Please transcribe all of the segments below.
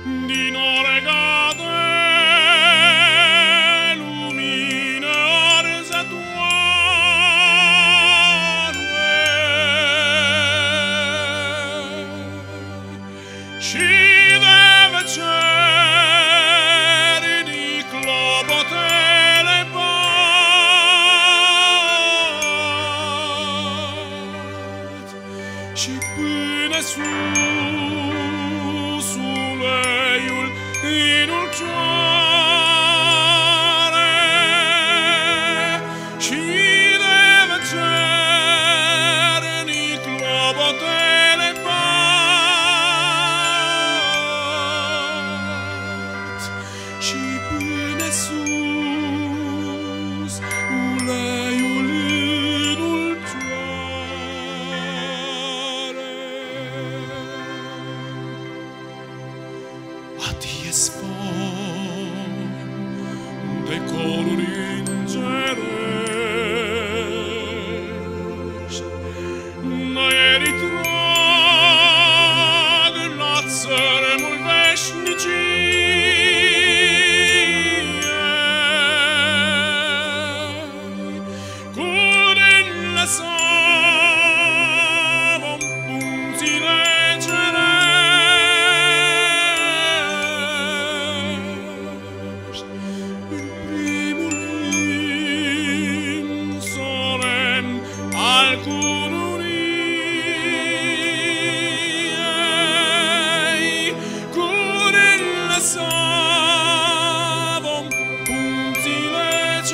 din oregate lumine arzătoare și de veceri di clopotele bat și până sus uleiul în ulcioare și de veceri di clopotele bat și până sus uleiul în ulcioare. Adie sfânt de coruri îngerești, năierii trag la țărmul veșniciei, curenile savă punțile cerești, în primul limn solemn al cununiei, curenile savă punțile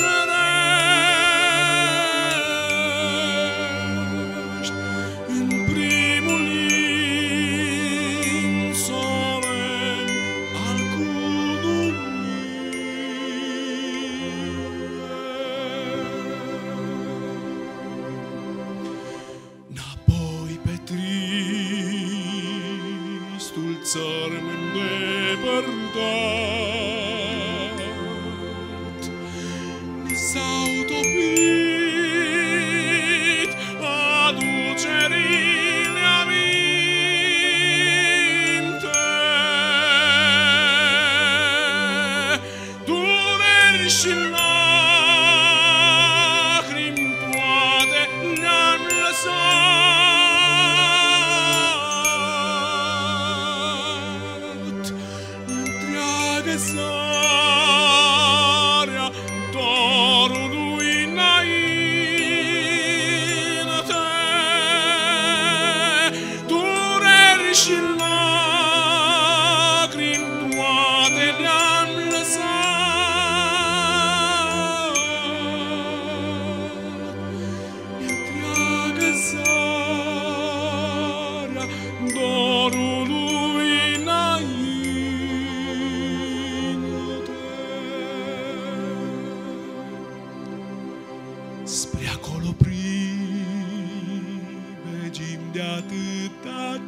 cerești, în primul limn solemn al cununiei. Înapoi pe tristul țărm îndepărtat ni s-au topit aducerile aminte, dureri și lacrimi toate le-am lăsat, întreagă zarea dorului înainte, dureri și lacrimi toate le-am lăsat, întreagă zarea dorului înainte. Spre acolo privegim de atâta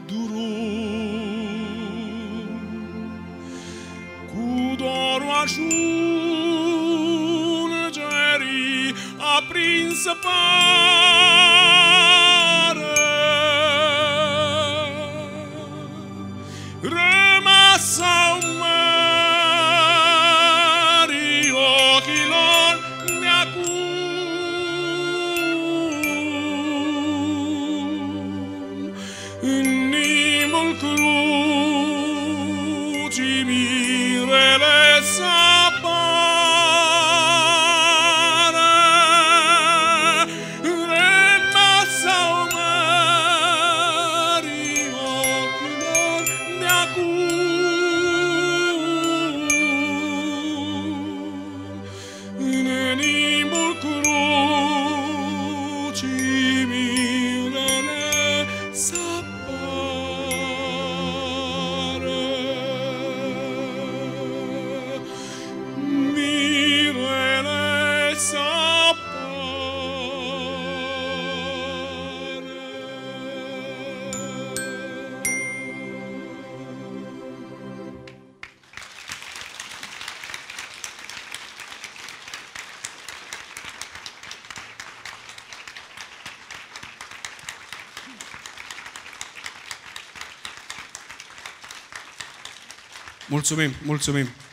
drum, cu dorul ajungerii aprinsă pare, rămasă-au mării ochilor de-acum, în nimul crucii mirele s-apare, rămasă-au mării ochilor de-acum, Mulțumim, mulțumim.